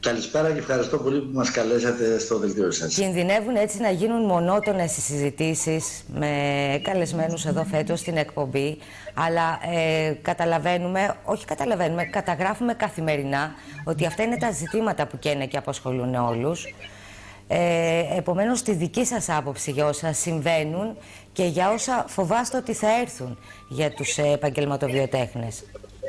Καλησπέρα και ευχαριστώ πολύ που μας καλέσατε στο δελτίο σας. Κινδυνεύουν έτσι να γίνουν μονότονες οι συζητήσεις με καλεσμένους εδώ φέτος στην εκπομπή, αλλά καταγράφουμε καθημερινά ότι αυτά είναι τα ζητήματα που καίνε και απασχολούν όλους. Επομένως, τη δική σας άποψη για όσα συμβαίνουν και για όσα φοβάστε ότι θα έρθουν για τους επαγγελματοβιοτέχνες.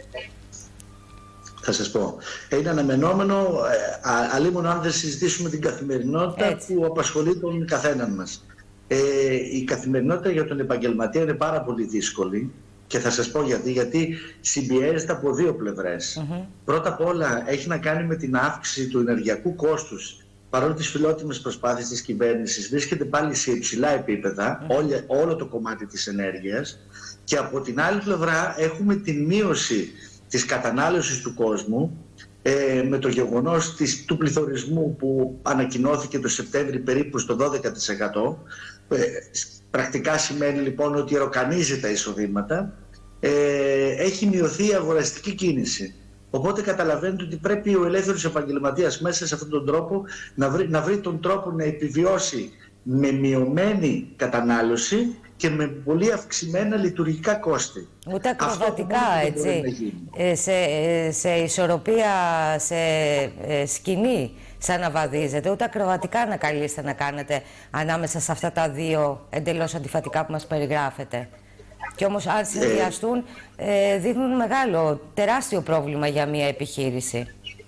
Θα σας πω. Είναι αναμενόμενο, αλίμονο αν δεν συζητήσουμε την καθημερινότητα που απασχολεί τον καθέναν μας. Η καθημερινότητα για τον επαγγελματία είναι πάρα πολύ δύσκολη και θα σας πω γιατί συμπιέζεται από δύο πλευρές. Πρώτα απ' όλα έχει να κάνει με την αύξηση του ενεργειακού κόστους. Παρόλο τις φιλότιμες προσπάθειες της κυβέρνησης, βρίσκεται πάλι σε υψηλά επίπεδα όλο το κομμάτι της ενέργειας, και από την άλλη πλευρά έχουμε την μείωση της κατανάλωσης του κόσμου με το γεγονός του πληθωρισμού που ανακοινώθηκε το Σεπτέμβρη περίπου στο 12%. Πρακτικά σημαίνει λοιπόν ότι ιεροκανίζει τα εισοδήματα, έχει μειωθεί η αγοραστική κίνηση. Οπότε καταλαβαίνετε ότι πρέπει ο ελεύθερος επαγγελματίας μέσα σε αυτόν τον τρόπο να βρει τον τρόπο να επιβιώσει με μειωμένη κατανάλωση και με πολύ αυξημένα λειτουργικά κόστη. Ούτε ακροβατικά, έτσι, σε ισορροπία, σε σκηνή σαν να βαδίζετε, ούτε ακροβατικά ανακαλείστε να κάνετε ανάμεσα σε αυτά τα δύο εντελώς αντιφατικά που μας περιγράφετε. Και όμως αν συνδυαστούν δείχνουν τεράστιο πρόβλημα για μια επιχείρηση.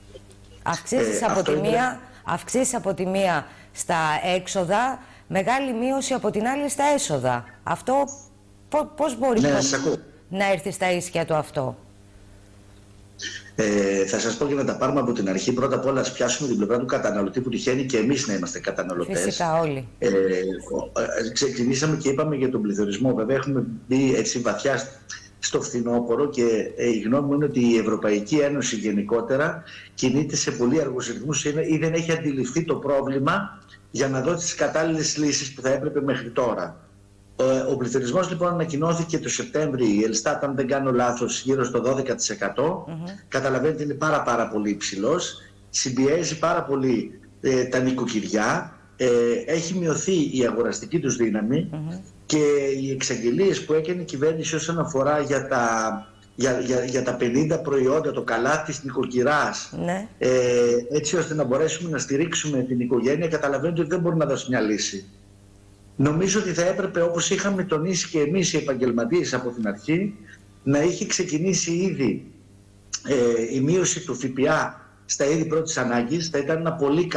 Αυξήσεις από τη μία στα έξοδα, μεγάλη μείωση από την άλλη στα έσοδα. Αυτό πώς μπορεί να έρθει στα ίσια του αυτό? Θα σας πω, για να τα πάρουμε από την αρχή, πρώτα απ' όλα ας πιάσουμε την πλευρά του καταναλωτή που τυχαίνει και εμείς να είμαστε καταναλωτές. Φυσικά όλοι. Ξεκινήσαμε και είπαμε για τον πληθωρισμό. Βέβαια έχουμε μπει έτσι βαθιά στο φθινόπωρο και η γνώμη μου είναι ότι η Ευρωπαϊκή Ένωση γενικότερα κινείται σε πολύ αργούς ρυθμούς ή δεν έχει αντιληφθεί το πρόβλημα για να δώσει τις κατάλληλες λύσεις που θα έπρεπε μέχρι τώρα. Ο πληθωρισμός λοιπόν ανακοινώθηκε το Σεπτέμβρη, η Ελστάτ αν δεν κάνω λάθος γύρω στο 12%. Καταλαβαίνετε είναι πάρα πολύ υψηλός, συμπιέζει πάρα πολύ τα νοικοκυριά, έχει μειωθεί η αγοραστική τους δύναμη και οι εξαγγελίες που έκανε η κυβέρνηση όσον αφορά για τα 50 προϊόντα, το καλάθι της νοικοκυράς, έτσι ώστε να μπορέσουμε να στηρίξουμε την οικογένεια, καταλαβαίνετε ότι δεν μπορεί να δώσει μια λύση. Νομίζω ότι θα έπρεπε, όπως είχαμε τονίσει και εμείς οι επαγγελματίες από την αρχή, να είχε ξεκινήσει ήδη η μείωση του ΦΠΑ στα είδη πρώτης ανάγκης. Θα ήταν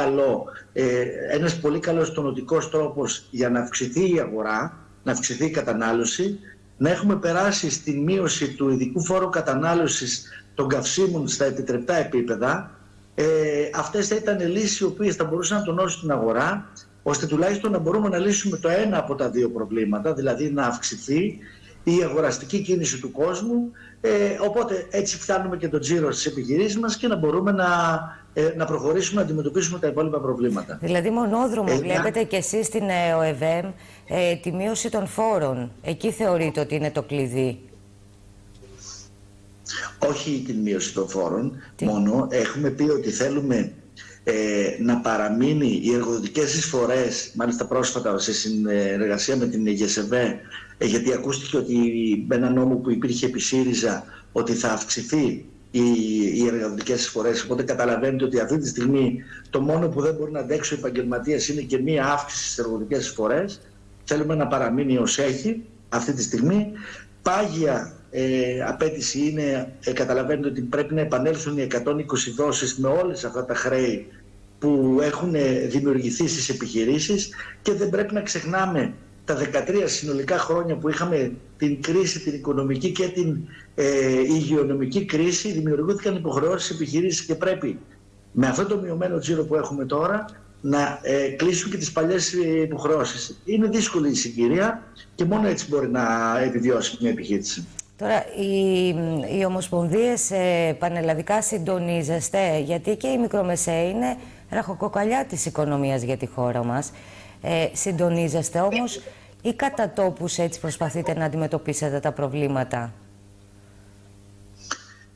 ένας πολύ καλός τονωτικός τρόπος για να αυξηθεί η αγορά, να αυξηθεί η κατανάλωση, να έχουμε περάσει στη μείωση του ειδικού φόρου κατανάλωσης των καυσίμων στα επιτρεπτά επίπεδα. Αυτές θα ήταν λύσεις οι οποίες θα μπορούσαν να τονώσουν την αγορά, ώστε τουλάχιστον να μπορούμε να λύσουμε το ένα από τα δύο προβλήματα, δηλαδή να αυξηθεί η αγοραστική κίνηση του κόσμου, οπότε έτσι φτάνουμε και το τζίρο στις επιχειρήσεις μας και να μπορούμε να προχωρήσουμε να αντιμετωπίσουμε τα υπόλοιπα προβλήματα. Δηλαδή μονόδρομο βλέπετε και εσείς στην ΟΕΒΕΜ τη μείωση των φόρων. Εκεί θεωρείτε ότι είναι το κλειδί? Όχι την μείωση των φόρων μόνο. Έχουμε πει ότι θέλουμε να παραμείνει οι εργοδοτικές εισφορές, μάλιστα πρόσφατα σε συνεργασία με την ΓΕΣΕΒΕ, γιατί ακούστηκε ότι με ένα νόμο που υπήρχε επί ΣΥΡΙΖΑ ότι θα αυξηθεί οι εργοδοτικές εισφορές. Οπότε καταλαβαίνετε ότι αυτή τη στιγμή το μόνο που δεν μπορεί να αντέξει ο επαγγελματίας είναι και μία αύξηση στις εργοδοτικές εισφορές. Θέλουμε να παραμείνει ως έχει αυτή τη στιγμή. Πάγια απέτηση είναι, καταλαβαίνετε ότι πρέπει να επανέλθουν οι 120 δόσεις με όλες αυτά τα χρέη που έχουν δημιουργηθεί στις επιχειρήσεις, και δεν πρέπει να ξεχνάμε τα 13 συνολικά χρόνια που είχαμε την κρίση, την οικονομική και την υγειονομική κρίση, δημιουργήθηκαν υποχρεώσεις στις επιχειρήσεις και πρέπει με αυτό το μειωμένο τζίρο που έχουμε τώρα να κλείσουν και τις παλιές υποχρεώσεις. Είναι δύσκολη η συγκυρία και μόνο έτσι μπορεί να επιβιώσει μια επιχείρηση. Τώρα, οι ομοσπονδίες πανελλαδικά συντονίζεστε, γιατί και οι μικρομεσαίοι είναι ραχοκοκαλιά της οικονομίας για τη χώρα μας. Συντονίζεστε όμως ή κατά τόπους έτσι προσπαθείτε να αντιμετωπίσετε τα προβλήματα?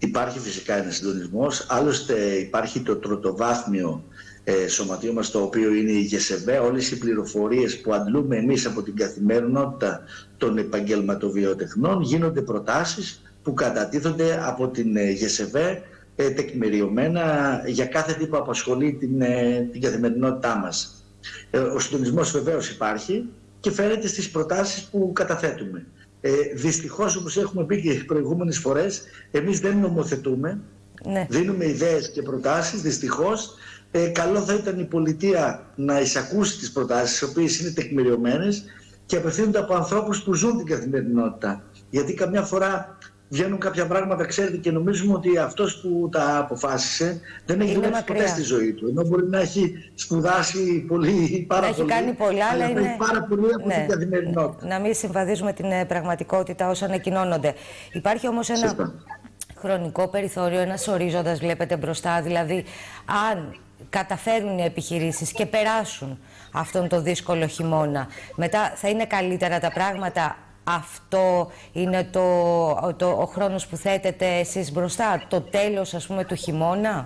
Υπάρχει φυσικά ένας συντονισμός, άλλωστε υπάρχει το τροτοβάθμιο σωματείο μας, το οποίο είναι η ΓΕΣΕΒΕ. Όλες οι πληροφορίες που αντλούμε εμείς από την καθημερινότητα των επαγγελματοβιοτεχνών, γίνονται προτάσεις που κατατίθονται από την ΓΕΣΕΒΕ τεκμηριωμένα για κάθε τι που απασχολεί την καθημερινότητά μας. Ο συντονισμός βεβαίως υπάρχει και φαίνεται στις προτάσεις που καταθέτουμε. Δυστυχώς, όπως έχουμε πει και προηγούμενες φορές, εμείς δεν νομοθετούμε, ναι. Δίνουμε ιδέες και προτάσεις. Δυστυχώς, καλό θα ήταν η πολιτεία να εισακούσει τις προτάσεις, οι οποίες είναι τεκμηριωμένες και απευθύνονται από ανθρώπους που ζουν την καθημερινότητα. Γιατί καμιά φορά βγαίνουν κάποια πράγματα, ξέρετε, και νομίζουμε ότι αυτός που τα αποφάσισε δεν έχει δουλέψει ποτέ στη ζωή του. Ενώ μπορεί να έχει σπουδάσει πολύ, πάρα πολύ. Έχει κάνει πολλά, αλλά είναι πάρα πολύ από την καθημερινότητα. Να μην συμβαδίζουμε την πραγματικότητα όσα ανακοινώνονται. Υπάρχει όμως ένα χρονικό περιθώριο, ένας ορίζοντας, βλέπετε μπροστά, δηλαδή αν καταφέρουν οι επιχειρήσεις και περάσουν αυτόν τον δύσκολο χειμώνα, μετά θα είναι καλύτερα τα πράγματα. Αυτό είναι ο χρόνος που θέτετε εσείς μπροστά, το τέλος, ας πούμε, του χειμώνα?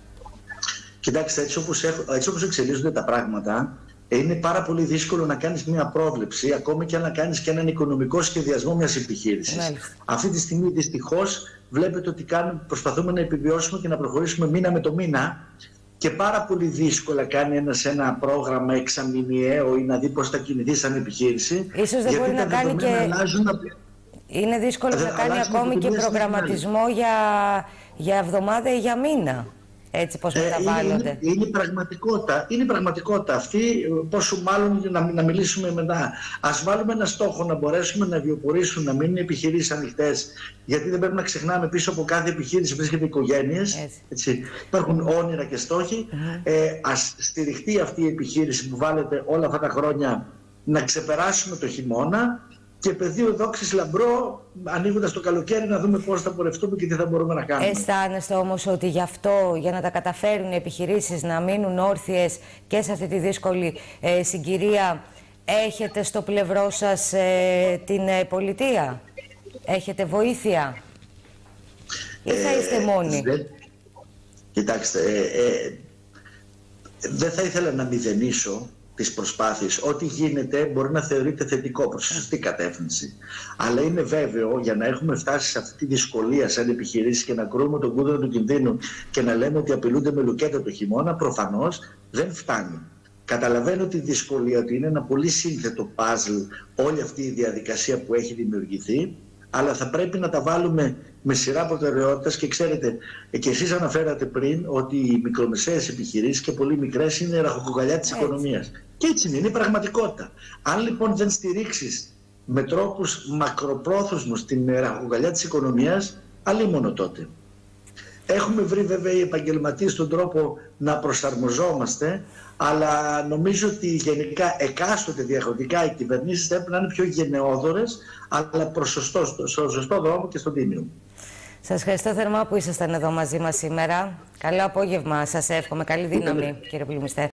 Κοιτάξτε, έτσι όπως εξελίσσονται τα πράγματα, είναι πάρα πολύ δύσκολο να κάνεις μια πρόβλεψη, ακόμη και να κάνεις και έναν οικονομικό σχεδιασμό μιας επιχείρησης. Αυτή τη στιγμή, δυστυχώς, βλέπετε ότι προσπαθούμε να επιβιώσουμε και να προχωρήσουμε μήνα με το μήνα. Και πάρα πολύ δύσκολα κάνει ένα πρόγραμμα εξαμηνιαίο ή να δει πώς θα κινηθεί σαν επιχείρηση. Ίσως δεν μπορεί να κάνει και... Είναι δύσκολο να κάνει ακόμη και προγραμματισμό για εβδομάδα ή για μήνα. Έτσι πώς μεταβάλλονται. Είναι πραγματικότητα αυτή, πόσο μάλλον να μιλήσουμε μετά. Ας βάλουμε ένα στόχο να μπορέσουμε να βιοπορήσουμε, να μείνουν οι επιχειρήσεις ανοιχτές, γιατί δεν πρέπει να ξεχνάμε, πίσω από κάθε επιχείρηση βρίσκεται οικογένειες, έτσι. Υπάρχουν όνειρα και στόχοι. Ας στηριχτεί αυτή η επιχείρηση που βάλετε όλα αυτά τα χρόνια να ξεπεράσουμε το χειμώνα και πεδίο δόξης λαμπρό, ανοίγοντας το καλοκαίρι, να δούμε πώς θα πορευτούμε και τι θα μπορούμε να κάνουμε. Αισθάνεστε όμως ότι γι' αυτό, για να τα καταφέρουν οι επιχειρήσεις να μείνουν όρθιες και σε αυτή τη δύσκολη συγκυρία, έχετε στο πλευρό σας την πολιτεία? Έχετε βοήθεια? Ή θα είστε μόνοι? Κοιτάξτε, δεν θα ήθελα να μηδενίσω τις προσπάθειες. Ό,τι γίνεται μπορεί να θεωρείται θετικό προς σωστή κατεύθυνση. Αλλά είναι βέβαιο, για να έχουμε φτάσει σε αυτή τη δυσκολία σαν επιχειρήσεις και να κρούμε τον κούδωνα του κινδύνου και να λέμε ότι απειλούνται με λουκέτα το χειμώνα, προφανώς δεν φτάνει. Καταλαβαίνω τη δυσκολία, ότι είναι ένα πολύ σύνθετο παζλ όλη αυτή η διαδικασία που έχει δημιουργηθεί, αλλά θα πρέπει να τα βάλουμε με σειρά προτεραιότητας. Και ξέρετε, και εσείς αναφέρατε πριν ότι οι μικρομεσαίες επιχειρήσεις και πολύ μικρές είναι η ραχοκοκαλιά της οικονομίας. Και έτσι είναι η πραγματικότητα. Αν λοιπόν δεν στηρίξεις με τρόπους μακροπρόθεσμους την ραχοκοκαλιά της οικονομίας, αλίμονο τότε. Έχουμε βρει βέβαια οι επαγγελματίες τον τρόπο να προσαρμοζόμαστε, αλλά νομίζω ότι γενικά εκάστοτε διαχρονικά οι κυβερνήσεις πρέπει να είναι πιο γενναιόδορες, αλλά στο σωστό δρόμο και στον τίμιο. Σας ευχαριστώ θερμά που ήσασταν εδώ μαζί μας σήμερα. Καλό απόγευμα σας εύχομαι. Καλή δύναμη, κύριε Πλημιστέ.